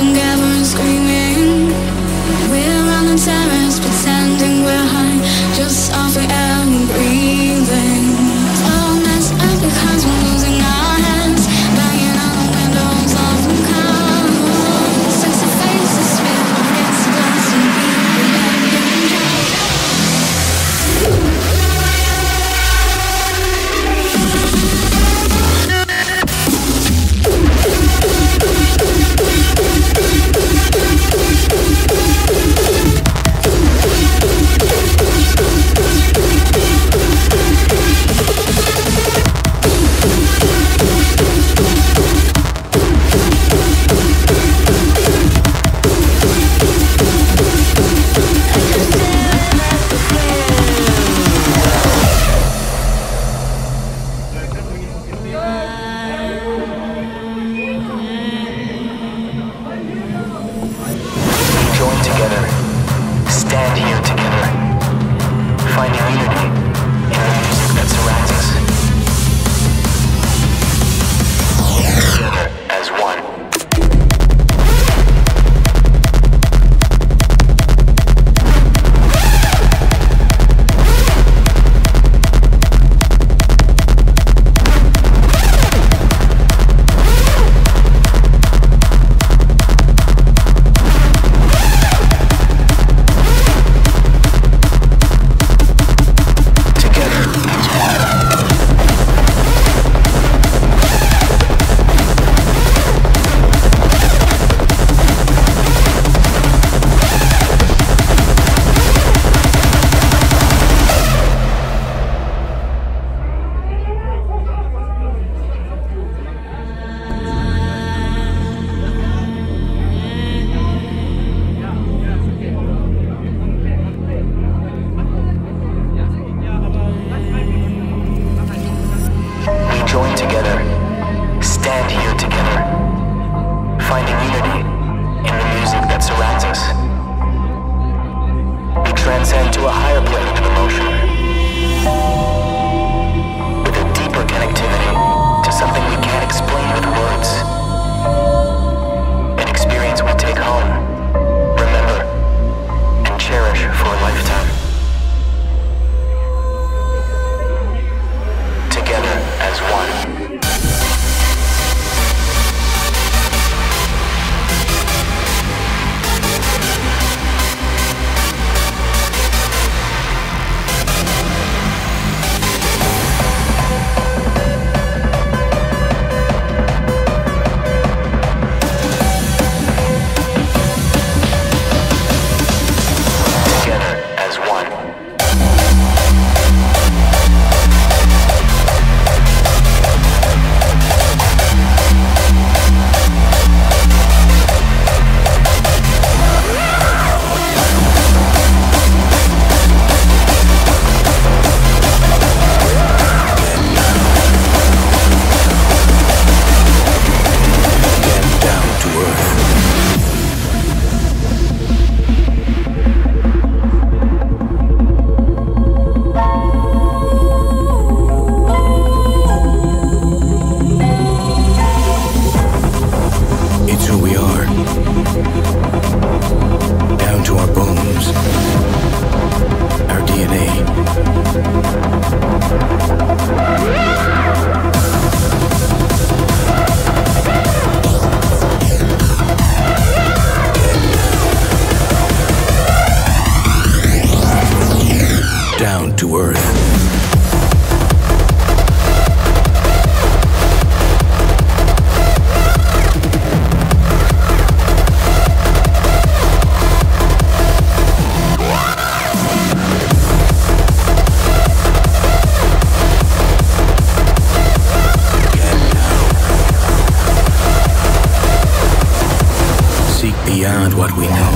beyond what we know.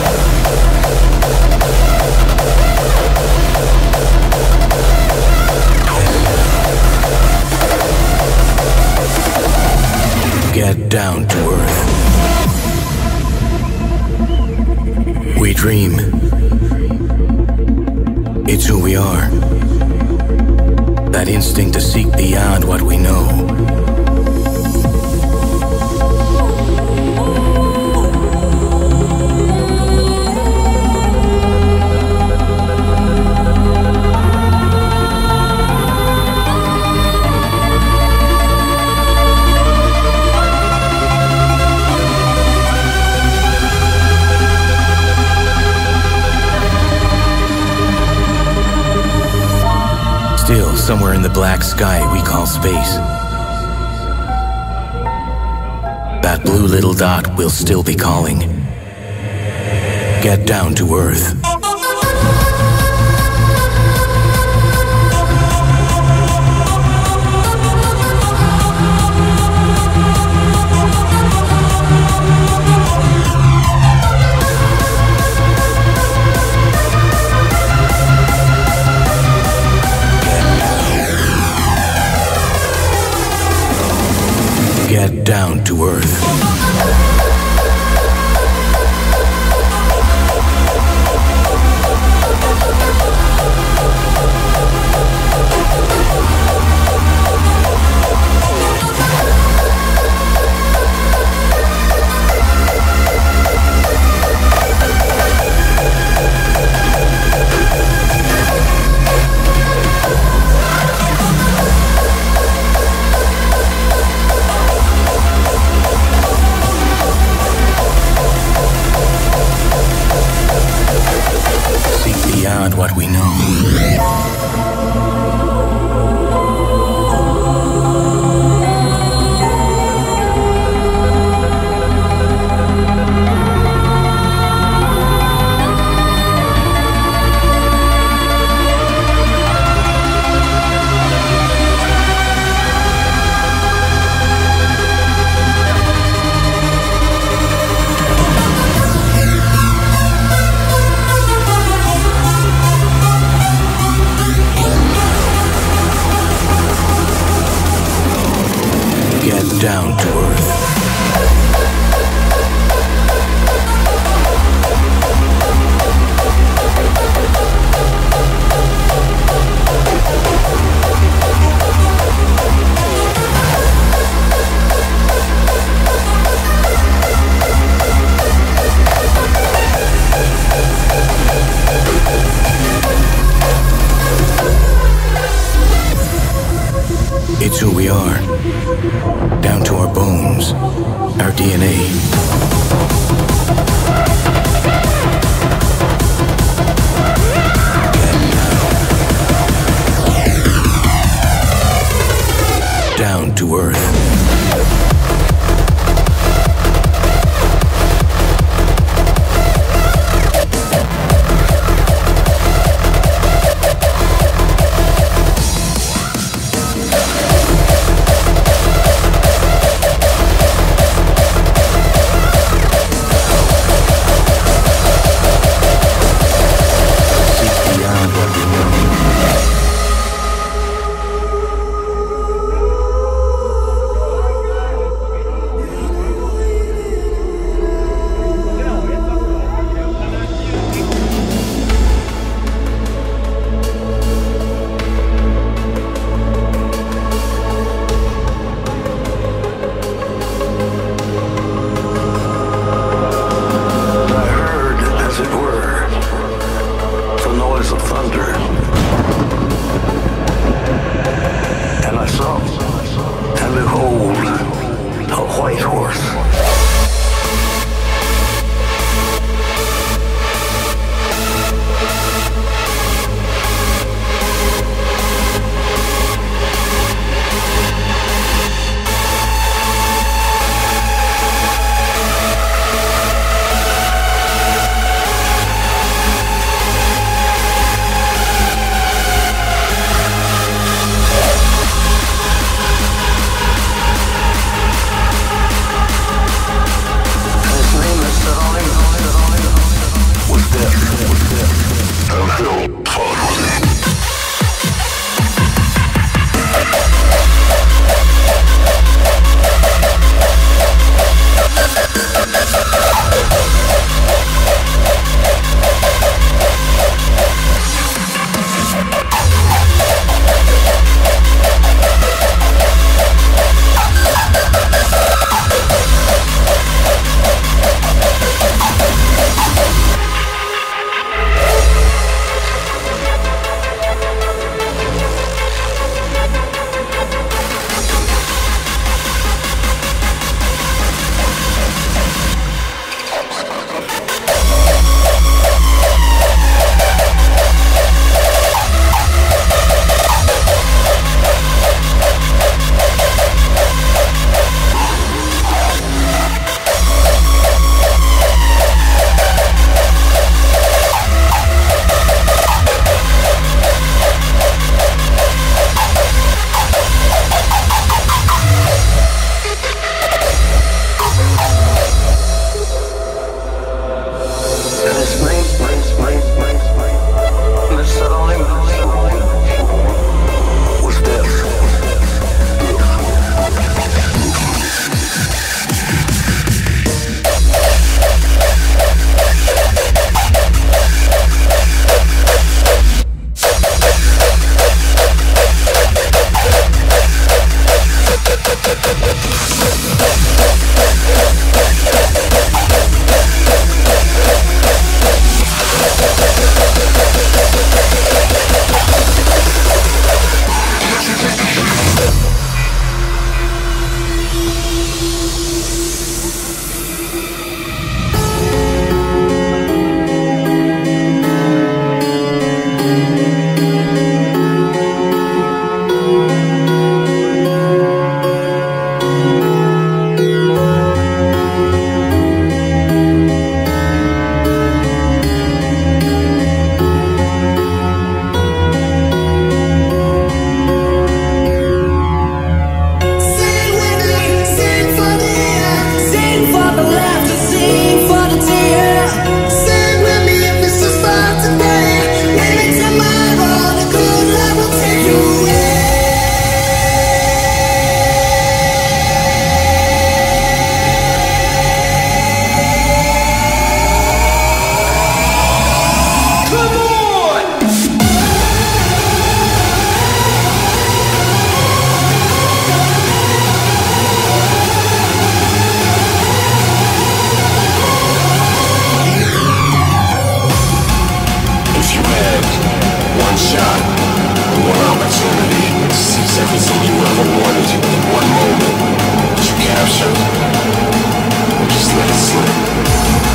Get down to earth. We dream. It's who we are. That instinct to seek beyond what we know. Still, somewhere in the black sky we call space, that blue little dot will still be calling. Get down to Earth. Get down to Earth. Beyond what we know. Get down to Earth. It's who we are, down to our bones, our DNA. Down to Earth. everything you ever wanted in one moment. Did you capture it? Or just let it slip?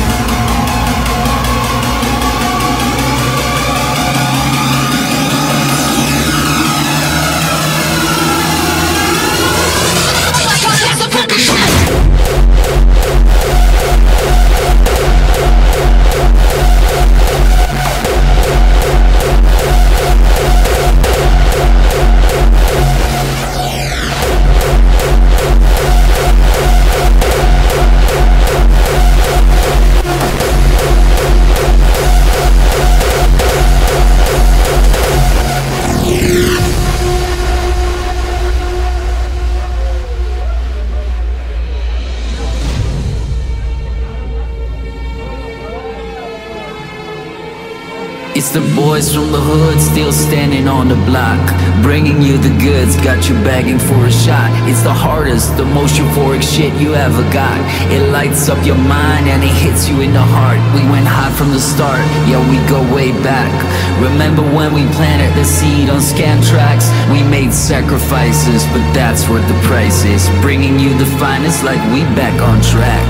It's the boys from the hood still standing on the block, bringing you the goods, got you begging for a shot. It's the hardest, the most euphoric shit you ever got. It lights up your mind and it hits you in the heart. We went high from the start, yeah, we go way back. Remember when we planted the seed on scam tracks? We made sacrifices, but that's worth the price is. Bringing you the finest like we back on track.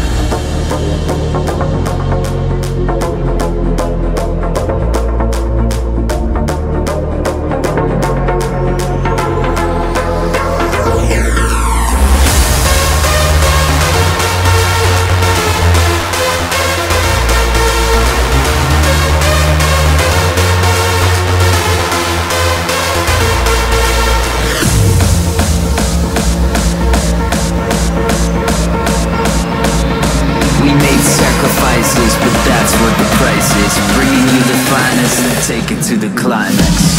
But that's what the price is. Bringing you the finest and take it to the climax.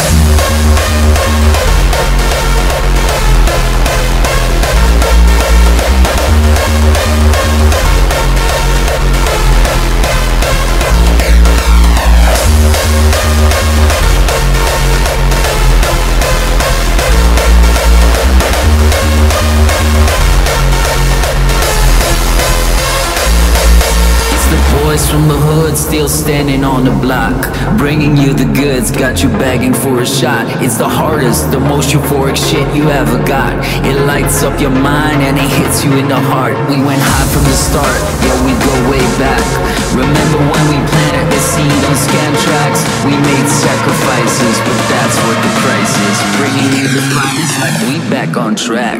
Boys from the hood still standing on the block, bringing you the goods, got you begging for a shot. It's the hardest, the most euphoric shit you ever got. It lights up your mind and it hits you in the heart. We went high from the start, yeah, we go way back. Remember when we planted the seed on scam tracks? We made sacrifices, but that's what the price is. Bringing you the finest like we back on track.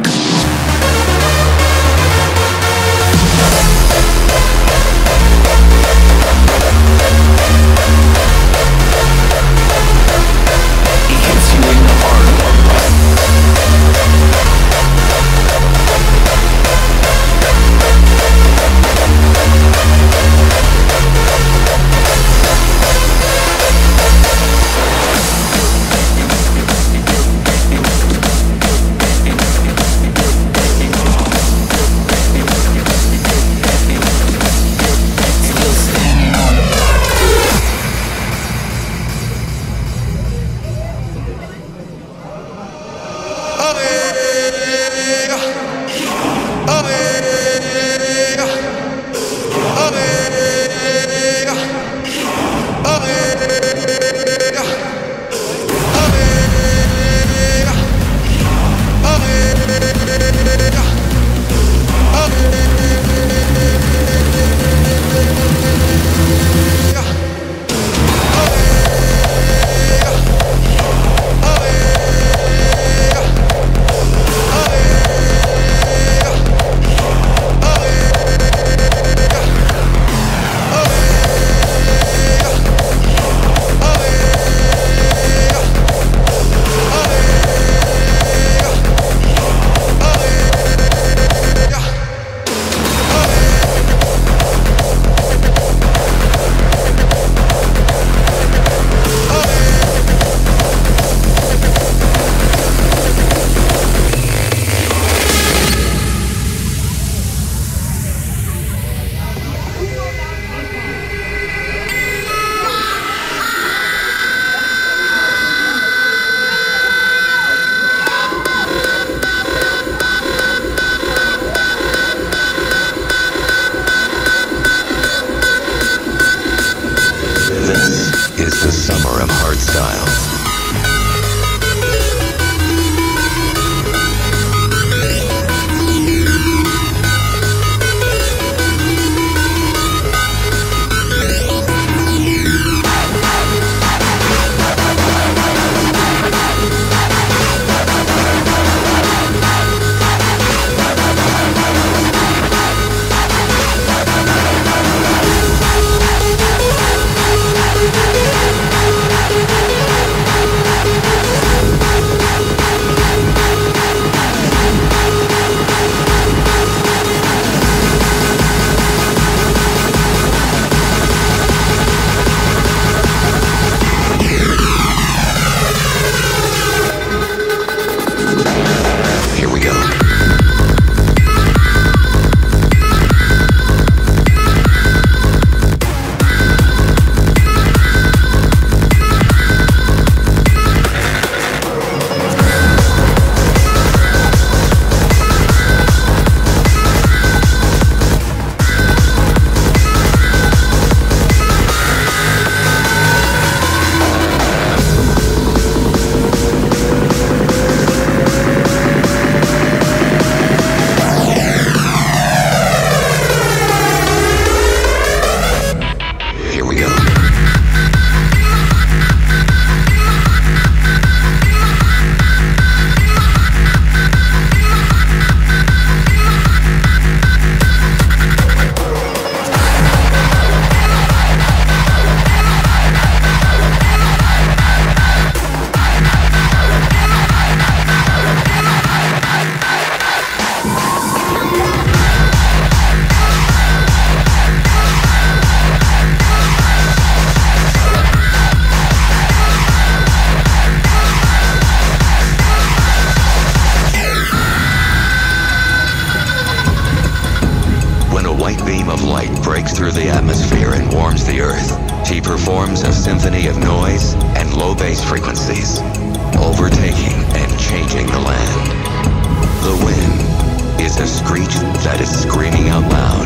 the atmosphere and warms the earth. He performs a symphony of noise and low bass frequencies, overtaking and changing the land. The wind is a screech that is screaming out loud.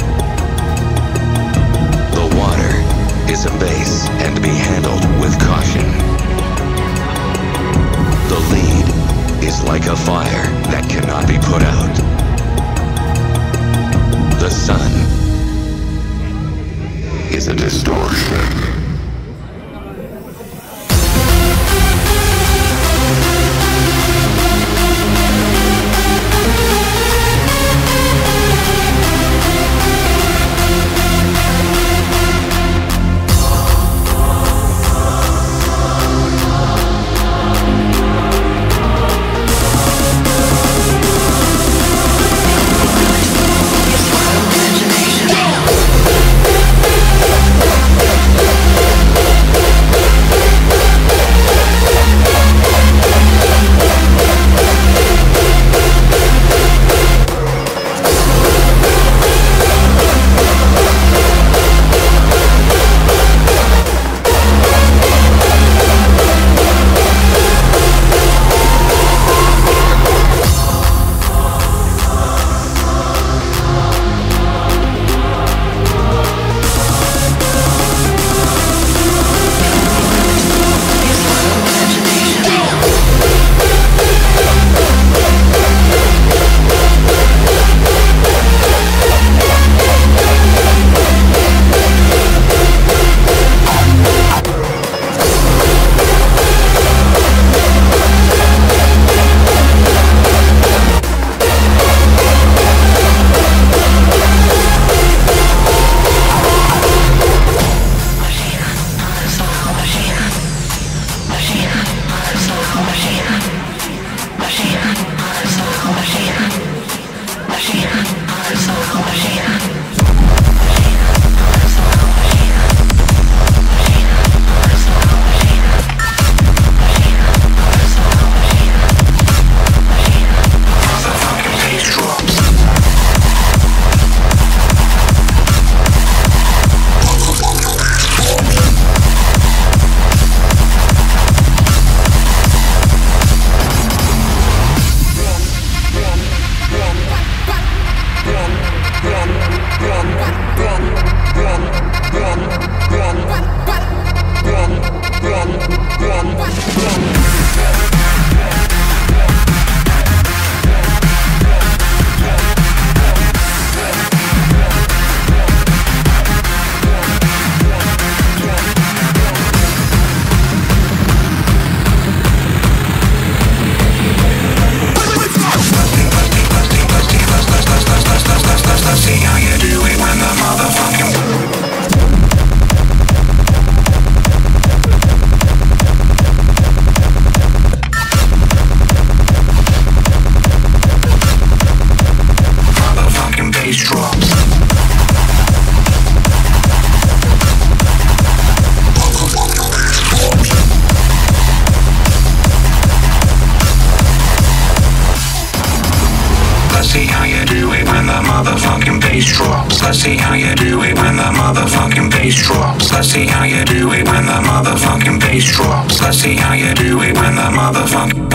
The water is a bass and to be handled with caution. The lead is like a fire that cannot be put out. The sun is a distortion. Let's see how you do it when the motherfucking bass drops. Let's see how you do it when the motherfucking bass drops. Let's see how you do it when the motherfucking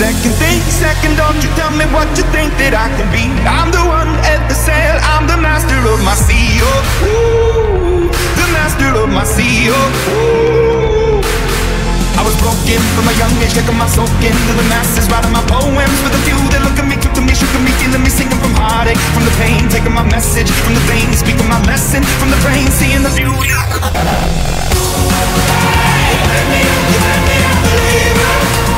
Second, don't you tell me what you think that I can be. I'm the one at the sail, I'm the master of my sea. Oh, ooh, the master of my sea. Oh, ooh. I was broken from a young age, taking my soul into the masses, writing my poems for the few that look at me, took to me, shook at me, feeling me, singing from heartache, from the pain, taking my message from the vein, speaking my lesson from the brain, seeing the beauty. Let me up, believer.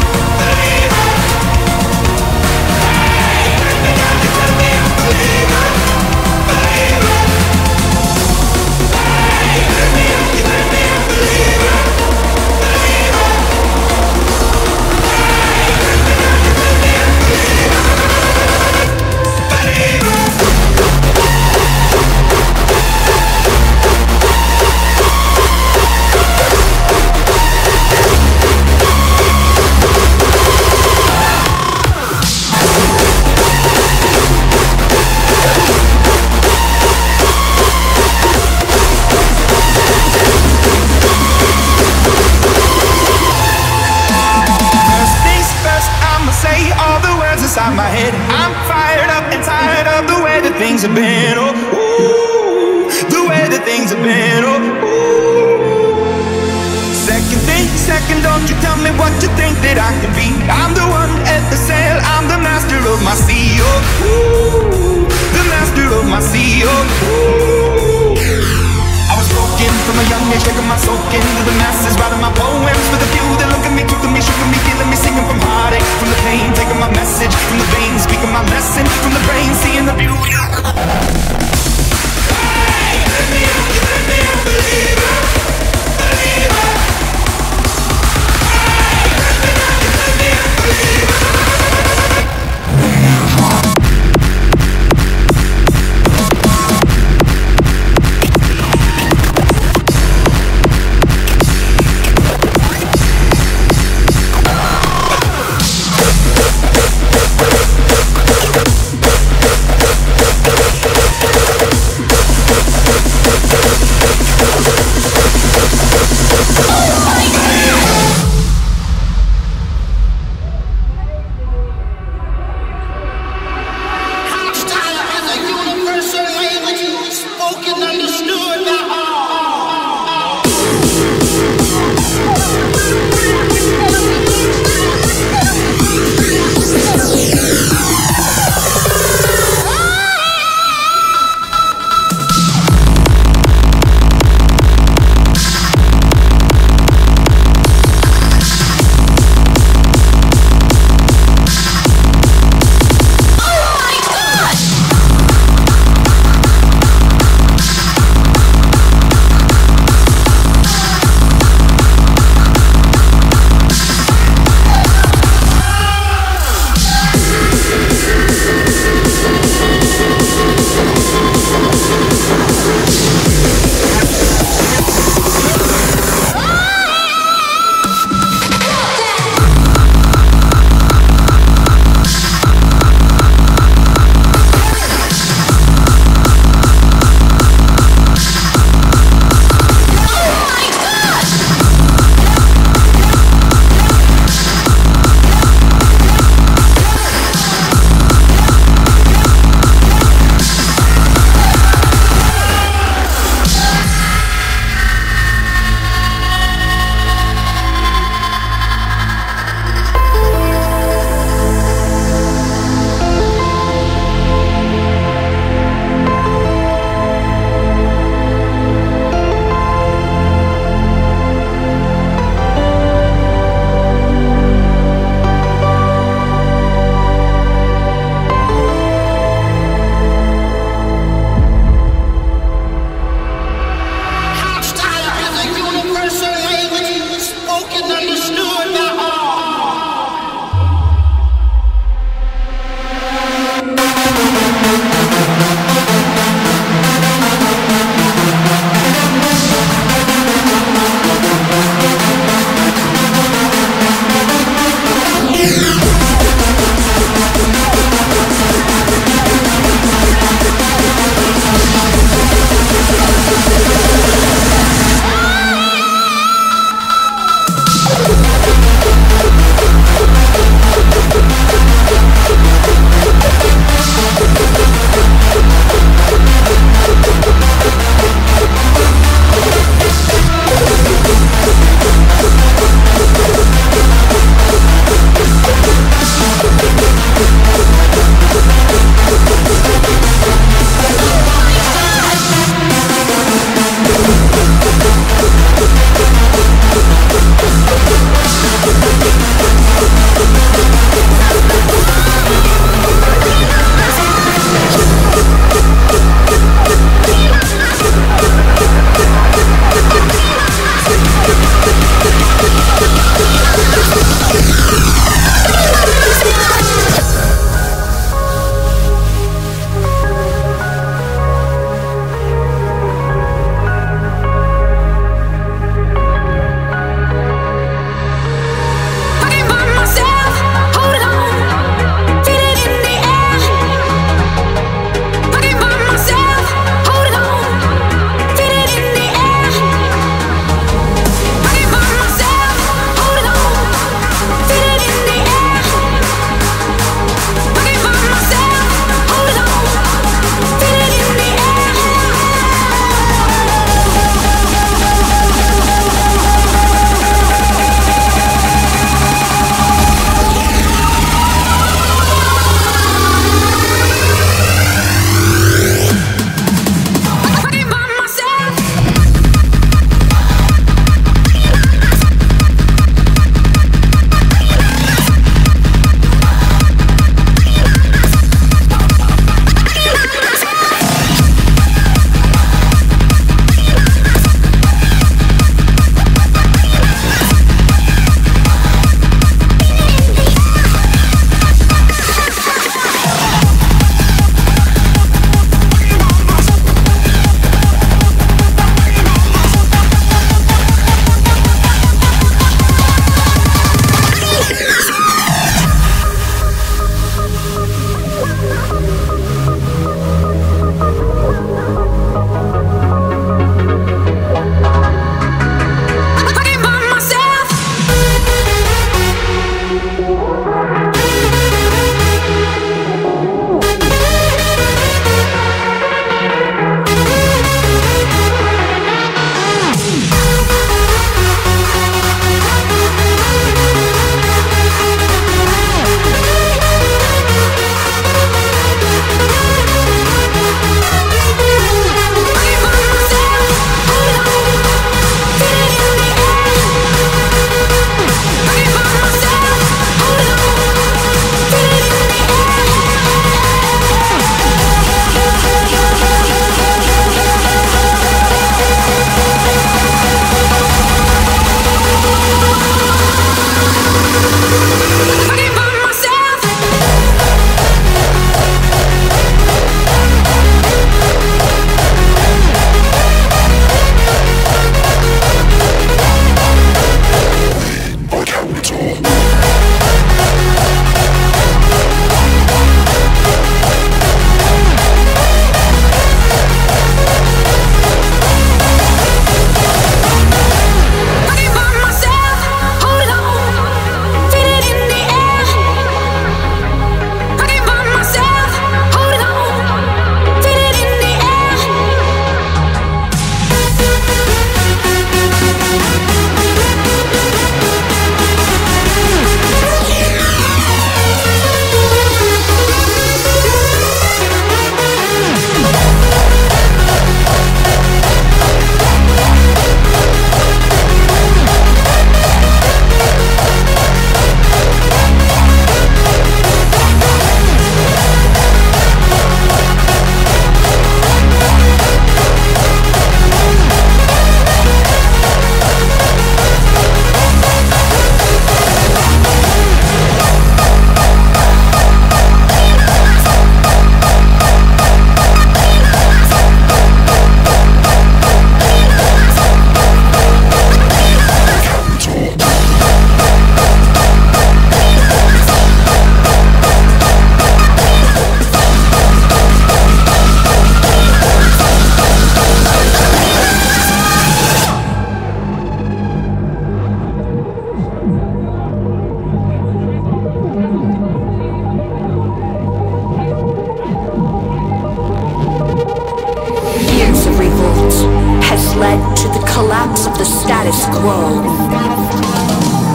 Inside my head, I'm fired up and tired of the way that things have been. Oh, ooh, the way that things have been. Oh, ooh. Second, don't you tell me what you think that I can be. I'm the one at the sail, I'm the master of my sea. Oh, ooh, the master of my sea. Oh, ooh. I was broken from a young age, taking my soul into the masses, writing my poems for the few that look at me, took to me, shook at me, feeling me, singing from heartache, from the pain, taking my message from the vein, speaking my lesson from the brain, seeing the beauty. Hey, let me up, believer, believer. Hey, let me up, believer.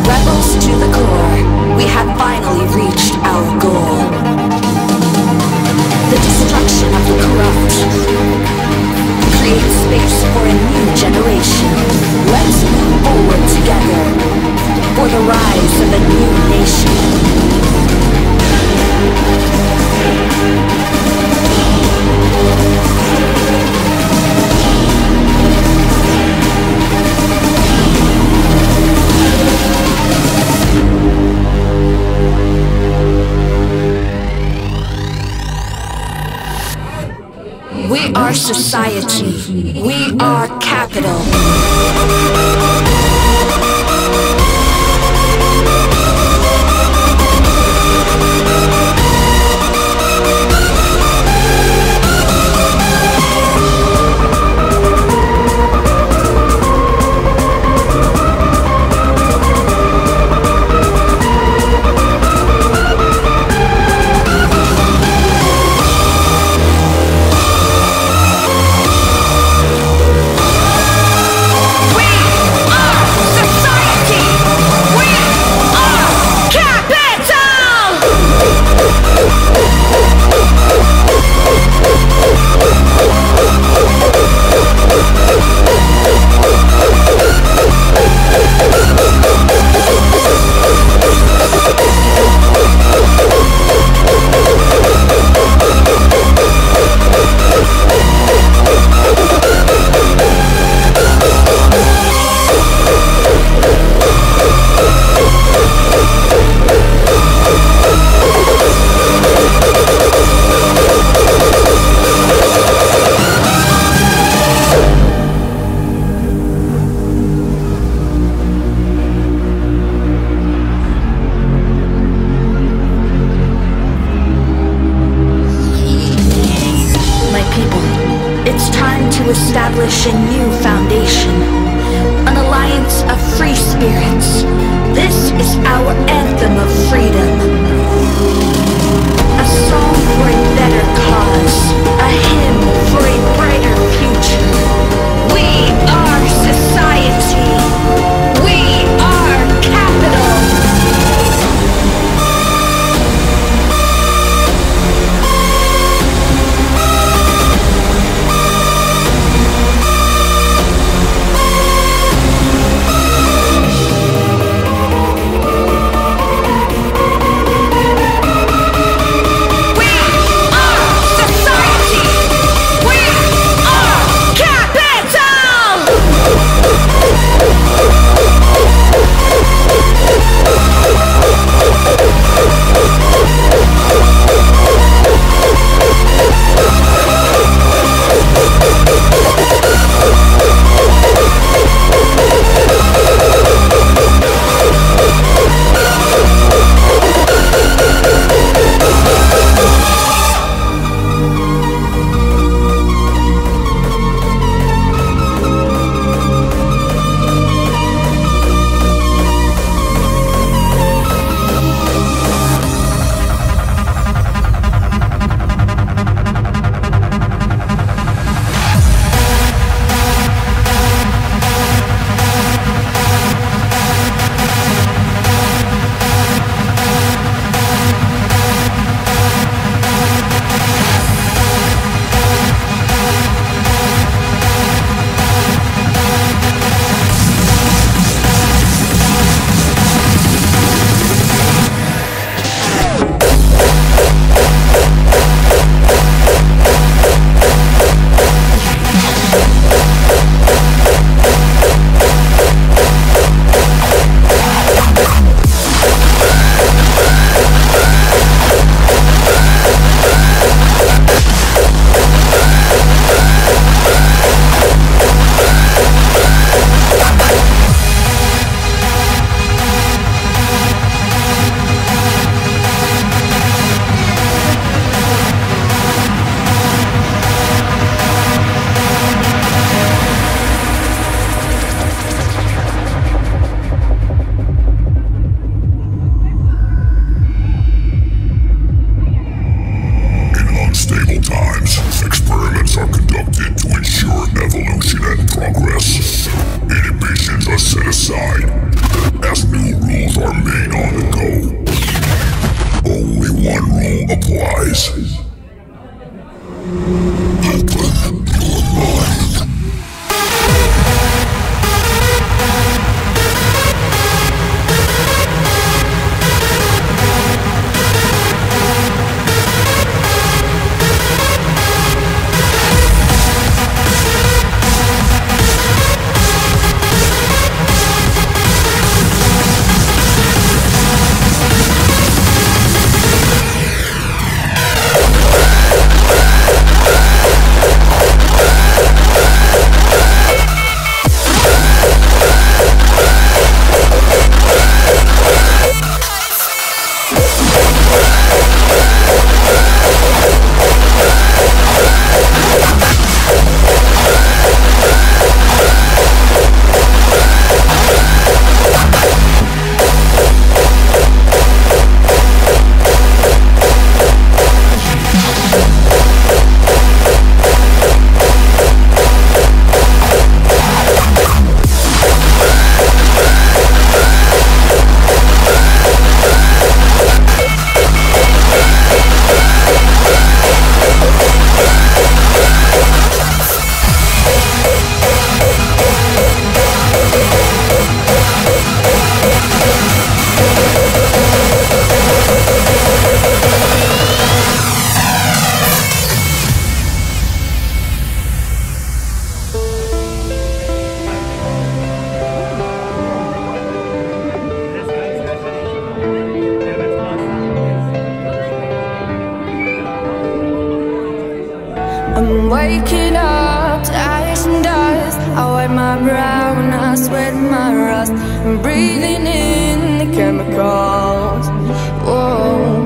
Rebels to the core, we have finally reached our goal. The destruction of the corrupt. Create space for a new generation. Let's move forward together for the rise of a new nation. We are society. We are capital. Establish a new foundation, an alliance of free spirits. This is our anthem of freedom. A song for a better cause, a hymn for a brighter future. We are society. We are capital. Society! breathing in the chemicals. Whoa.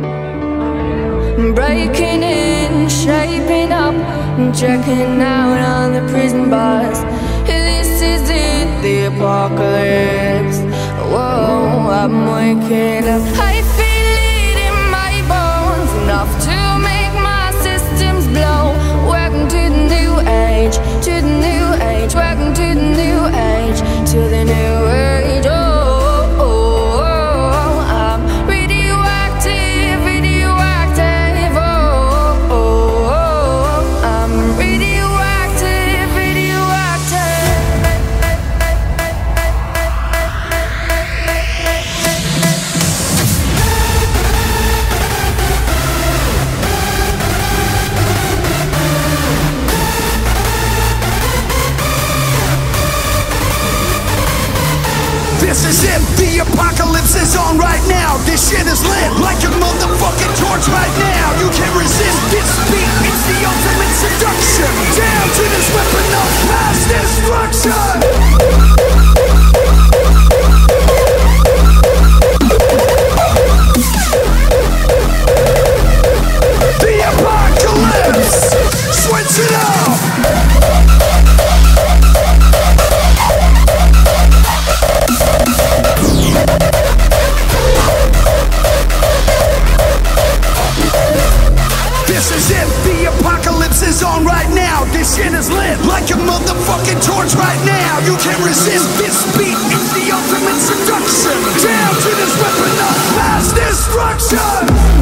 Breaking in, shaping up, checking out on the prison bus. This is it, the apocalypse. Whoa, I'm waking up. I feel it in my bones, enough to make my systems blow. Welcome to the new age, to the new age. Welcome to the new age, to the new age. Oh, oh, oh, I'm radioactive, radioactive. Oh, oh, oh, I'm radioactive, radioactive. This is it, the apocalypse is on right now. This shit is lit like a motherfucking torch right now. You can't resist this beat, it's the ultimate seduction. Down to this weapon of mass destruction. The apocalypse, switch it up. This is it, the apocalypse is on right now. This shit is lit like a motherfucking torch right now. You can't resist this beat, it's the ultimate seduction. Down to this weapon of mass destruction.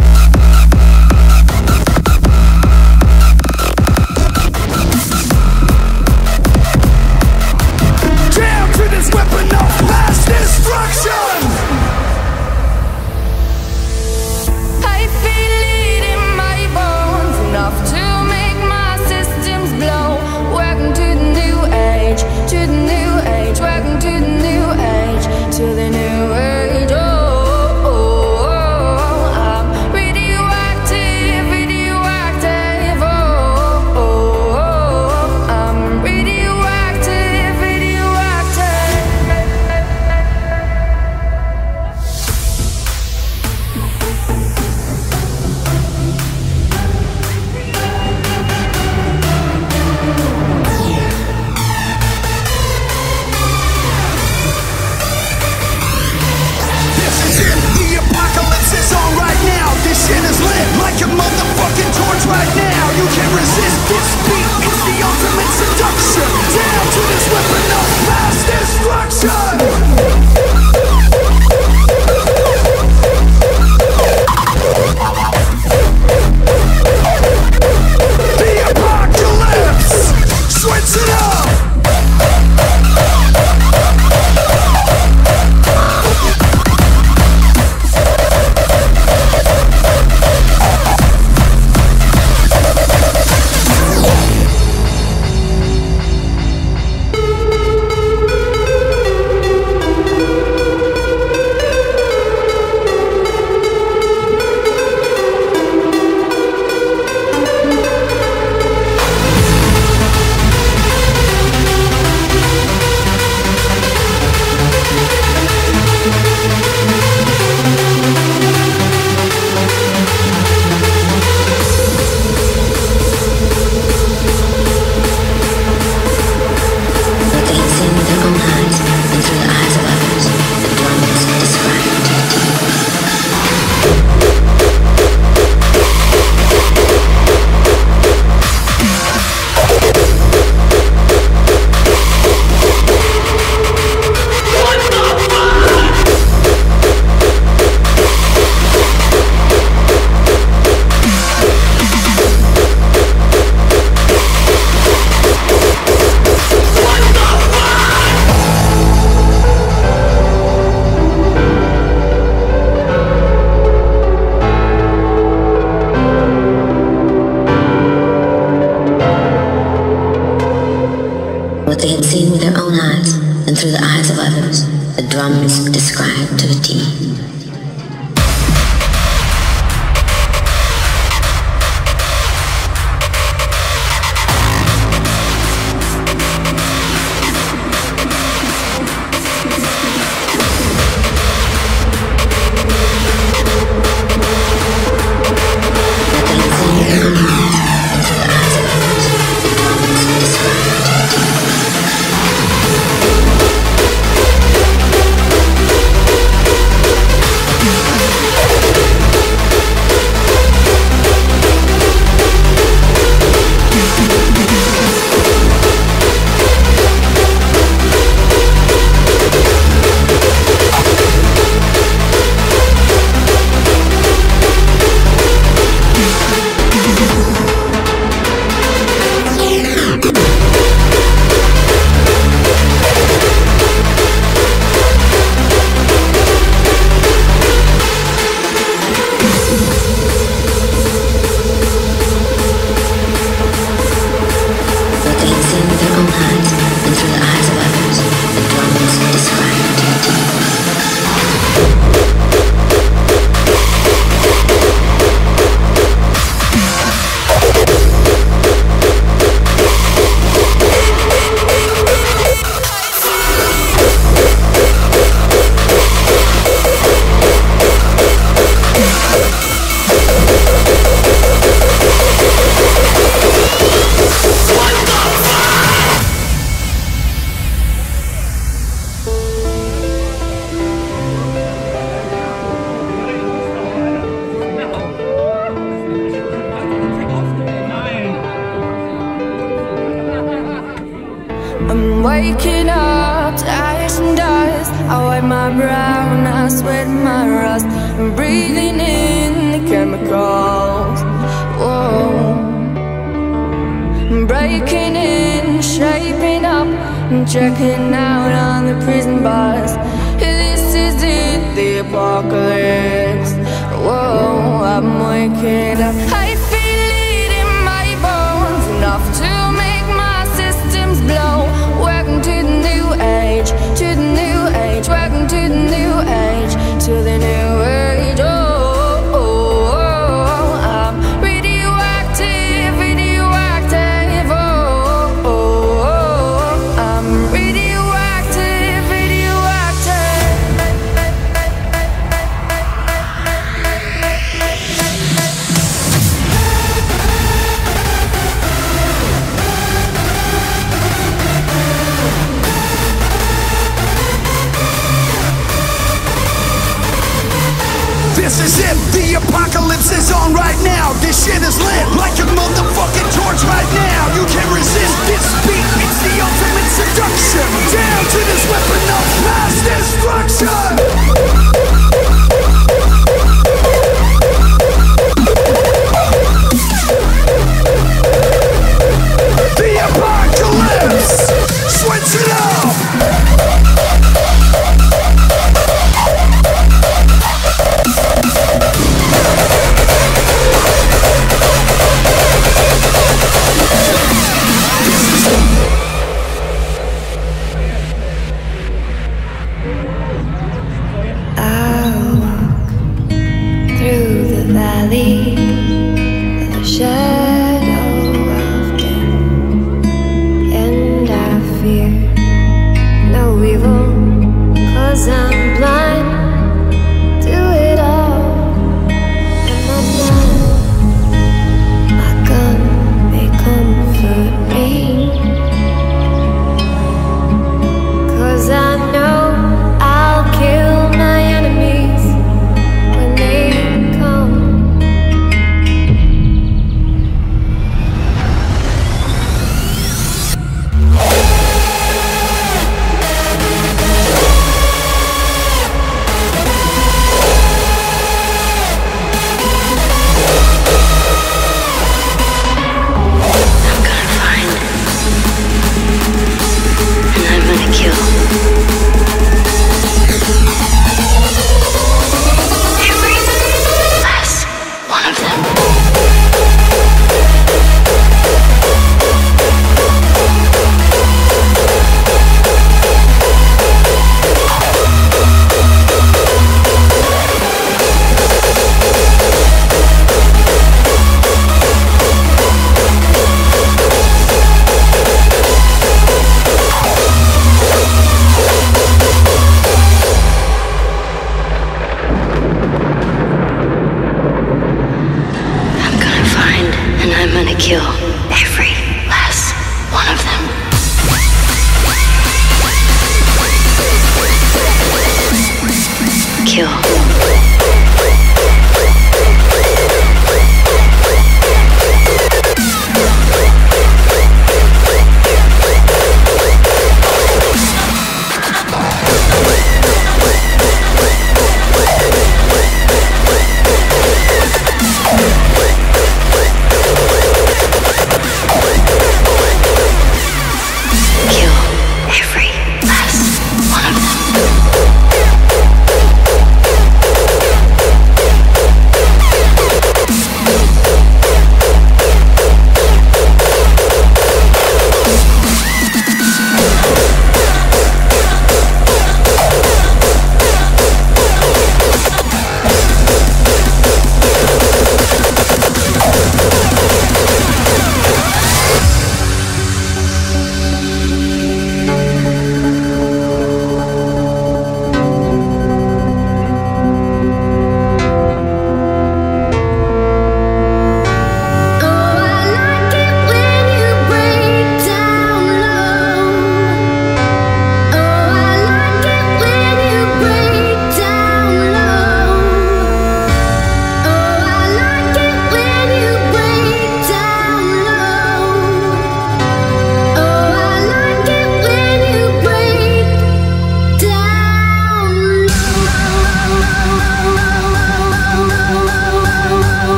Down to this weapon of mass destruction. I feel it in my bones, enough to make my systems blow. Welcome to the new age, to the new age. Welcome to the new age, to the new age. Oh, oh, oh, I'm radioactive, radioactive. Oh, oh, oh, I'm radioactive, radioactive. This is it, the apocalypse is on right now. This shit is lit like a motherfucking torch right now. You can't resist this beat, it's the ultimate seduction. Down to this weapon of mass destruction. The apocalypse, switch it up. What they had seen with their own eyes and through the eyes of others, the drums described to a T. waking up to ash and dust. I wipe my brow and I sweat my rust. I'm breathing in the chemicals. Whoa. I'm breaking in, shaping up, and checking out on the prison bus. This is it, the apocalypse. Whoa, I'm waking up. I feel it in my bones, enough to make my systems blow. Welcome to the new age, to the new age. Welcome to the new age, to the new age. Oh, oh, oh, I'm radioactive, radioactive. Oh, oh, oh, I'm radioactive, radioactive. This is it, the apocalypse is on right now. This shit is lit like a motherfucking torch right now. You can't resist this beat, it's the ultimate seduction. Down to this weapon of mass destruction. The apocalypse, switch it up.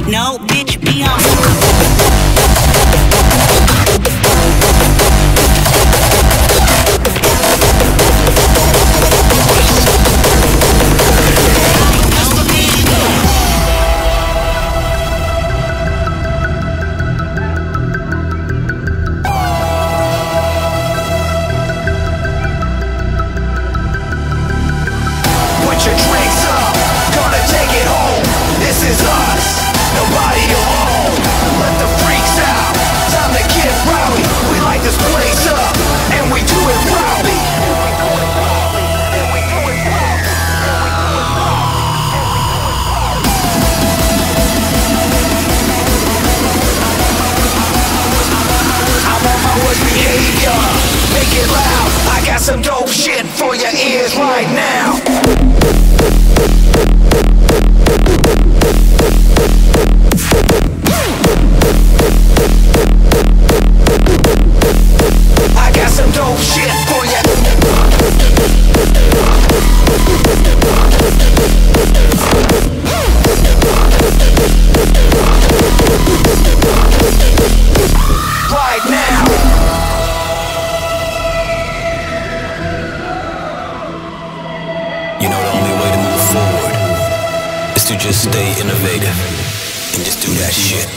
ain't no bitch beyond. Some dope shit for your ears right now. I got some dope shit for you. Right now. You know the only way to move forward is to just stay innovative and just do that shit.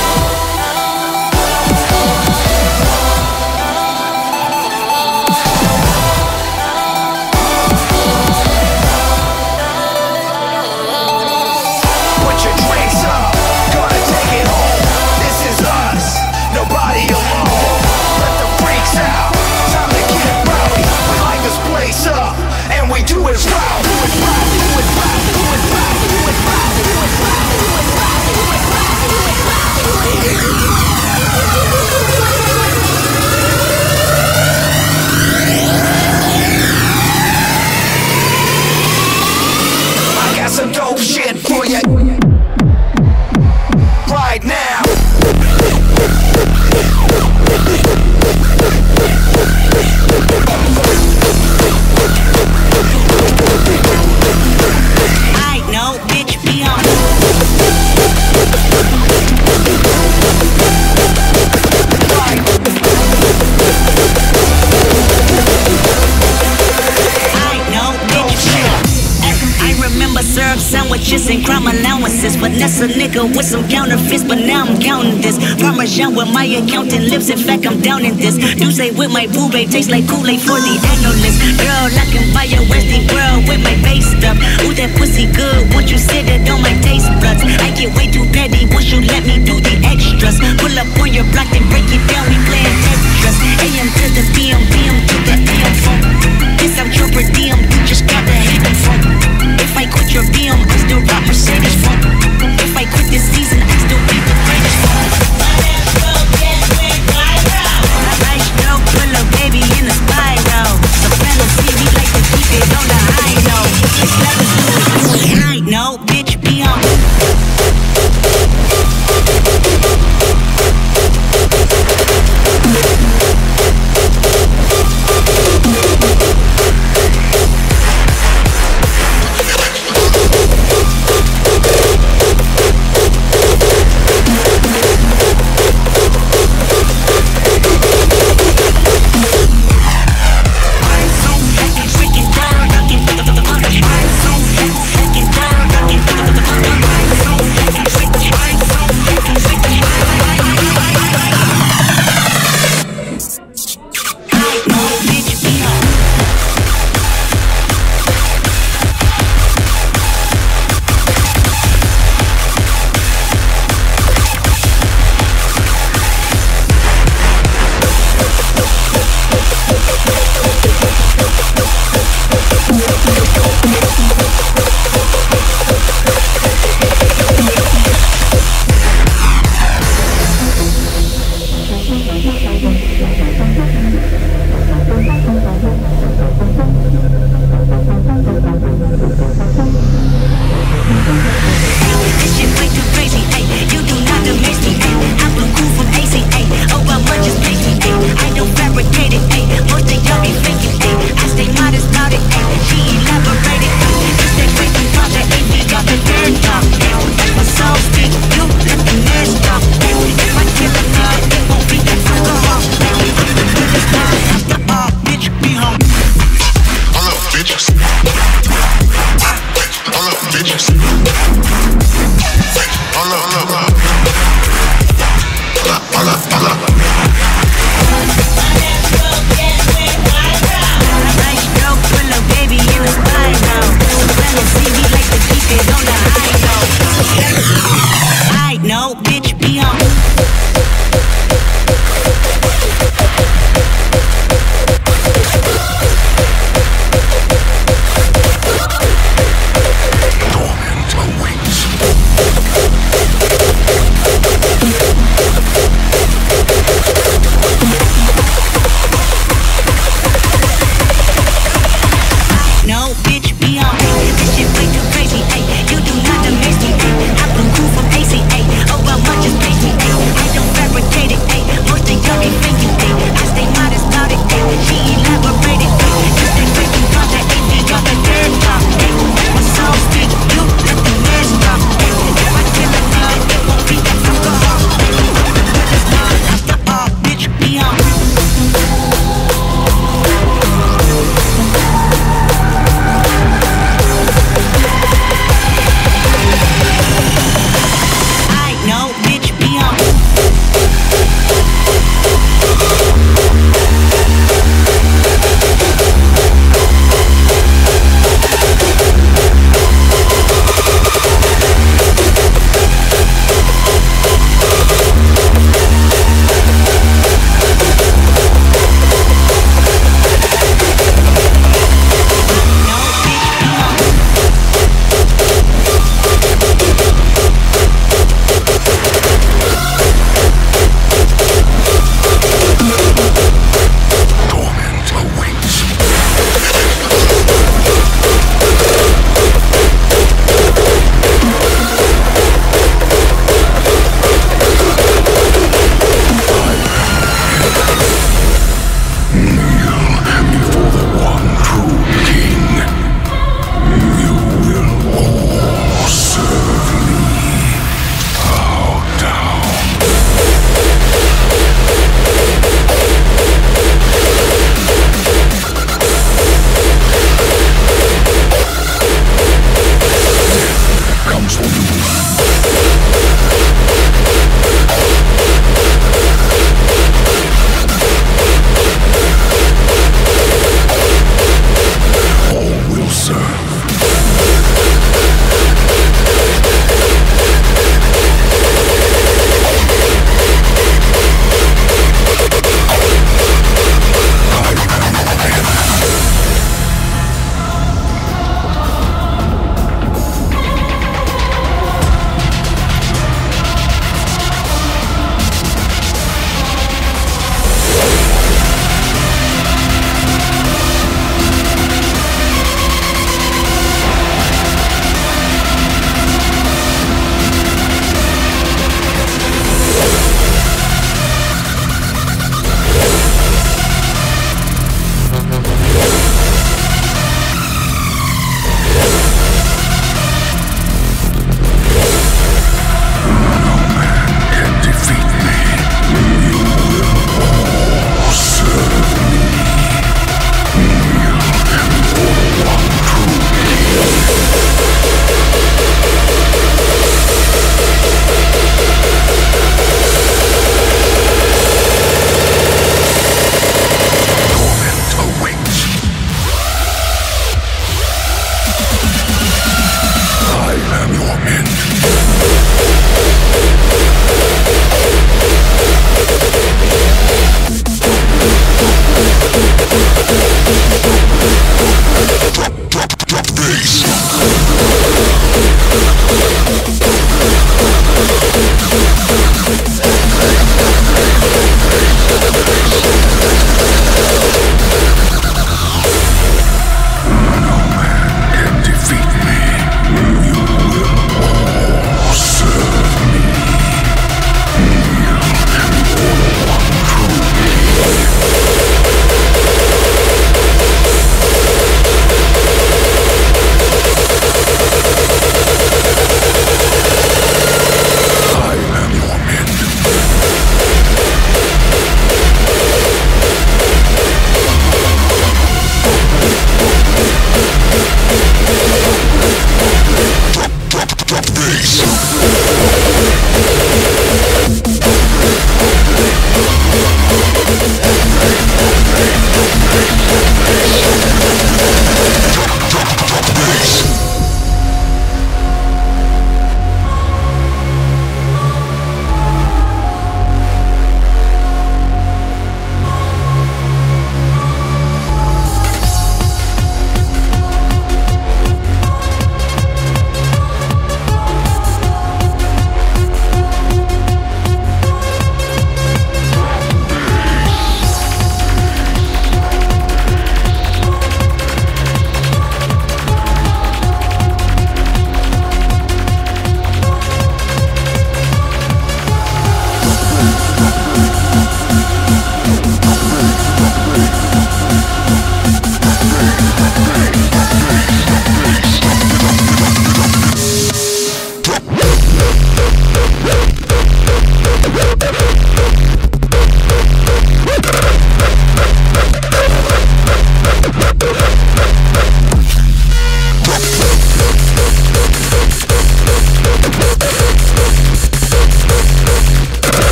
Put your drinks up, gonna take it home. This is us, nobody alone. Let the freaks out, time to get rowdy. We light this place up, and we do it right. Do it right, do it right, do it right, do it right, do it right, do it right, do it right, do it right, do it right. I got some dope shit for you right now. I ain't no bitch beyond. I remember syrup sandwiches and crime allowances. Finesse a nigga with some counterfeits, but now I'm counting this. Parmesan with my accountant lips, in fact I'm down in this. Douce with my boo babe, tastes like Kool-Aid for the analyst. Girl, I can buy a Westie world with my base stuff. Ooh, that pussy good, won't you sit it on my taste buds? I get way too petty, won't you let me do the extras? Pull up on your block, then break it down, we playing Tetris. AM to the PM, PM to the AM phone. This out your per diem, you just gotta hit them phone. If I quit your BM, I still rock Mercedes phone. If I quit this season, I still be the greatest phone. I like dope, pull a baby in a spiral. Soprano TV like to keep it on the high note. It's levels to it, I ain't no bitch beyond. No, bitch, be on.